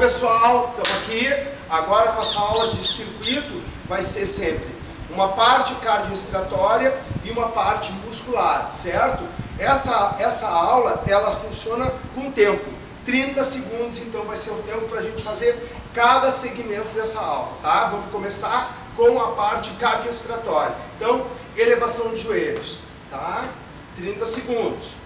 pessoal, estamos aqui. Agora a nossa aula de circuito vai ser sempre uma parte cardiorrespiratória e uma parte muscular, certo? Essa aula, ela funciona com tempo, 30 segundos, então vai ser o tempo para a gente fazer cada segmento dessa aula, tá? Vamos começar com a parte cardiorrespiratória. Então, elevação de joelhos, tá? 30 segundos.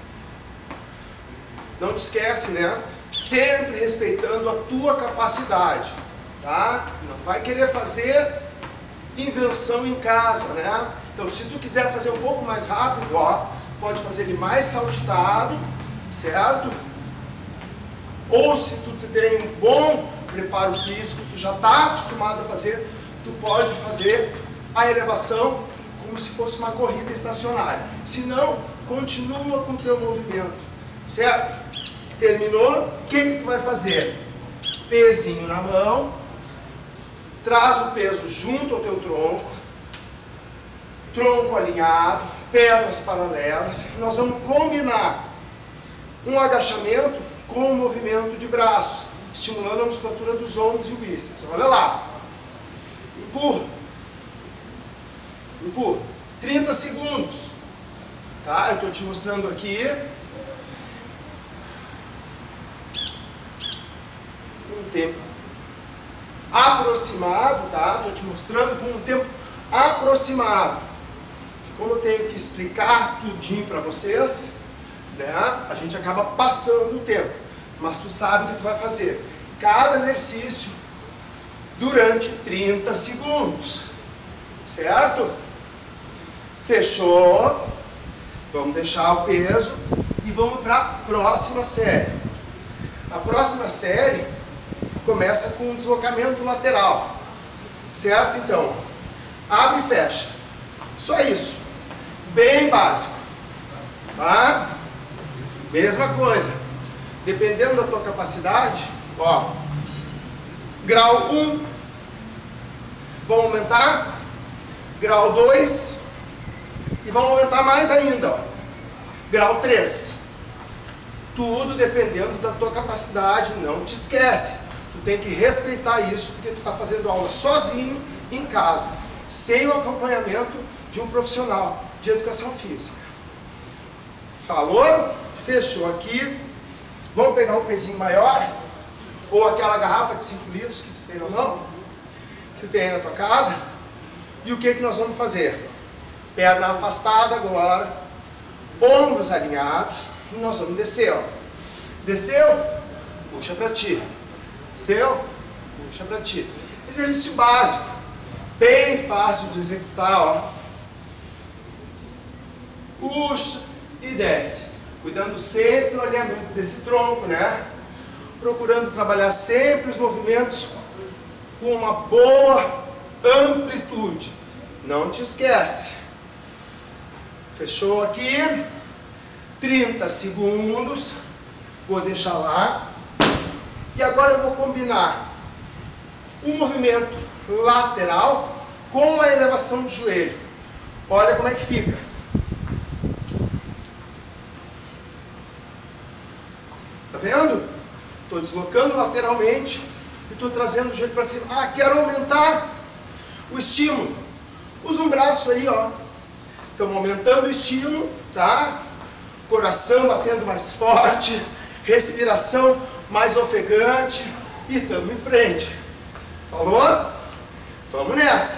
Não te esquece, né? Sempre respeitando a tua capacidade, tá? Não vai querer fazer invenção em casa, né? Então, se tu quiser fazer um pouco mais rápido, ó, pode fazer ele mais saltitado, certo? Ou se tu tem um bom preparo físico, tu já está acostumado a fazer, tu pode fazer a elevação como se fosse uma corrida estacionária. Se não, continua com o teu movimento, certo? Terminou, o que tu vai fazer? Pezinho na mão, traz o peso junto ao teu tronco, tronco alinhado, pernas paralelas. Nós vamos combinar um agachamento com o movimento de braços, estimulando a musculatura dos ombros e o bíceps. Olha lá. Empurra. Empurra. 30 segundos. Tá? Eu estou te mostrando aqui. Um tempo aproximado, tá? Estou te mostrando com um tempo aproximado. Como eu tenho que explicar tudinho para vocês, né? A gente acaba passando o tempo. Mas tu sabe o que tu vai fazer. Cada exercício durante 30 segundos. Certo? Fechou? Vamos deixar o peso e vamos para a próxima série. A próxima série começa com um deslocamento lateral. Certo? Então, abre e fecha. Só isso. Bem básico. Tá? Mesma coisa. Dependendo da tua capacidade, ó. Grau 1. Vão aumentar. Grau 2. E vão aumentar mais ainda, ó. Grau 3. Tudo dependendo da tua capacidade. Não te esquece. Tu tem que respeitar isso, porque tu está fazendo aula sozinho em casa, sem o acompanhamento de um profissional de educação física. Falou? Fechou aqui. Vamos pegar um pezinho maior, ou aquela garrafa de 5 litros que tu tem na mão, que tu tem aí na tua casa. E o que nós vamos fazer? Perna afastada agora, ombros alinhados, e nós vamos descer, ó. Desceu? Puxa para ti. Desceu? Puxa para ti. Exercício básico, bem fácil de executar, ó. Puxa e desce. Cuidando sempre do alinhamento desse tronco, né? Procurando trabalhar sempre os movimentos com uma boa amplitude. Não te esquece. Fechou aqui. 30 segundos. Vou deixar lá. E agora eu vou combinar o movimento lateral com a elevação do joelho. Olha como é que fica. Tá vendo? Estou deslocando lateralmente e estou trazendo o joelho para cima. Ah, quero aumentar o estímulo. Usa um braço aí, ó. Estamos aumentando o estímulo, tá? Coração batendo mais forte, respiração mais ofegante e estamos em frente. Falou? Vamos nessa.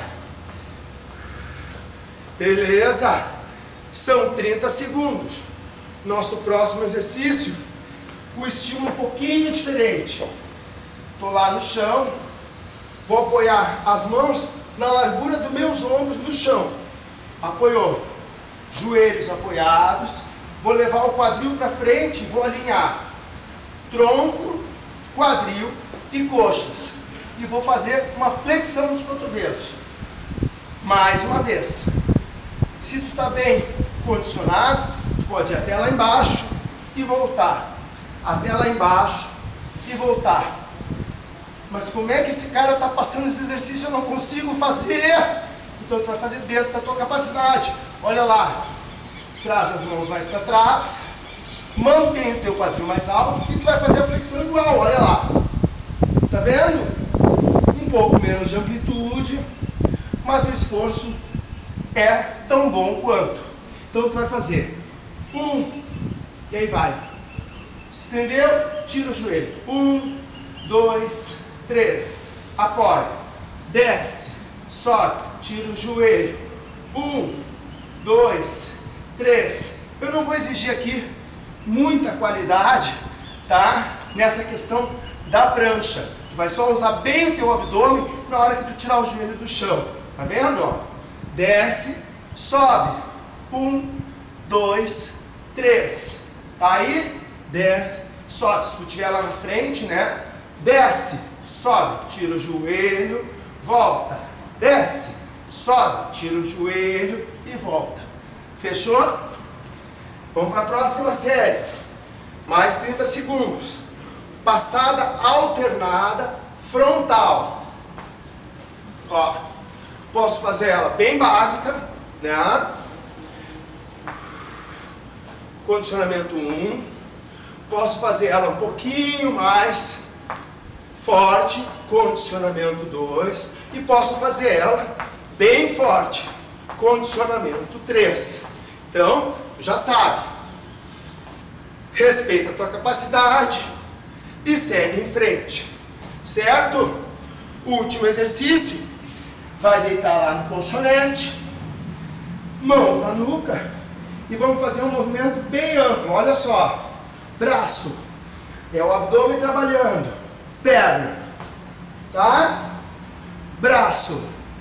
Beleza? São 30 segundos. Nosso próximo exercício, o estímulo um pouquinho diferente. Estou lá no chão, vou apoiar as mãos na largura dos meus ombros no chão. Apoiou. Joelhos apoiados. Vou levar o quadril para frente e vou alinhar tronco, quadril e coxas. E vou fazer uma flexão dos cotovelos. Mais uma vez. Se tu está bem condicionado, tu pode ir até lá embaixo e voltar. Até lá embaixo e voltar. Mas como é que esse cara está passando esse exercício? Eu não consigo fazer. Então tu vai fazer dentro da tua capacidade. Olha lá. Traz as mãos mais para trás. Mantém o teu quadril mais alto e tu vai fazer a flexão igual. Olha lá. Tá vendo? Um pouco menos de amplitude, mas o esforço é tão bom quanto. Então tu vai fazer 1, e aí vai. Estendeu, tira o joelho. 1, 2, 3. Apoia. Desce, sobe, tira o joelho. 1, 2, 3. Eu não vou exigir aqui muita qualidade, tá? Nessa questão da prancha. Tu vai só usar bem o teu abdômen na hora que tu tirar o joelho do chão. Tá vendo? Ó? Desce, sobe. 1, 2, 3. Aí, desce, sobe. Se tu estiver lá na frente, né? Desce, sobe, tira o joelho, volta. Desce, sobe, tira o joelho e volta. Fechou? Vamos para a próxima série. Mais 30 segundos. Passada alternada frontal. Ó, posso fazer ela bem básica, né? Condicionamento 1. Posso fazer ela um pouquinho mais forte, condicionamento 2. E posso fazer ela bem forte, condicionamento 3. Então, já sabe. Respeita a tua capacidade e segue em frente. Certo? Último exercício. Vai deitar lá no colchonete, mãos na nuca e vamos fazer um movimento bem amplo. Olha só. Braço. É o abdômen trabalhando. Perna. Tá? Braço.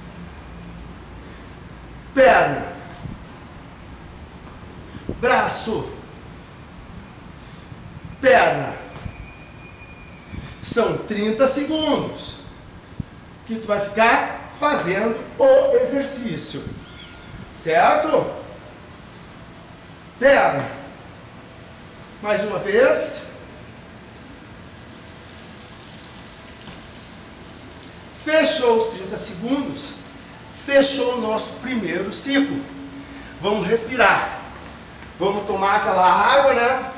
Perna. Braço. Perna. São 30 segundos que tu vai ficar fazendo o exercício. Certo? Perna. Mais uma vez. Fechou os 30 segundos. Fechou o nosso primeiro ciclo. Vamos respirar. Vamos tomar aquela água, né?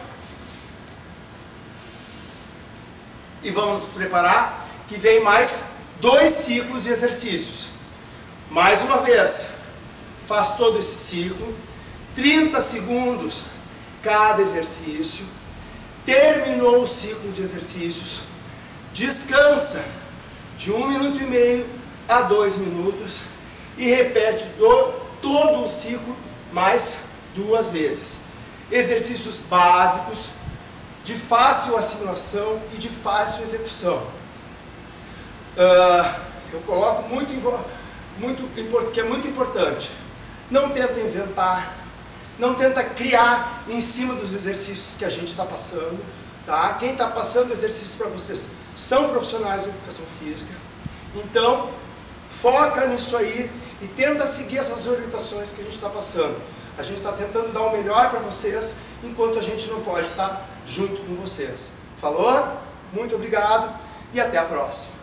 E vamos nos preparar que vem mais 2 ciclos de exercícios. Mais uma vez, faz todo esse ciclo, 30 segundos cada exercício. Terminou o ciclo de exercícios, descansa de 1 minuto e meio a 2 minutos e repete todo o ciclo mais 2 vezes. Exercícios básicos, de fácil assimilação e de fácil execução. Eu coloco que é muito importante. Não tenta inventar, não tenta criar em cima dos exercícios que a gente está passando. Tá? Quem está passando exercícios para vocês são profissionais de educação física. Então, foca nisso aí e tenta seguir essas orientações que a gente está passando. A gente está tentando dar o melhor para vocês, enquanto a gente não pode estar junto com vocês. Falou? Muito obrigado e até a próxima.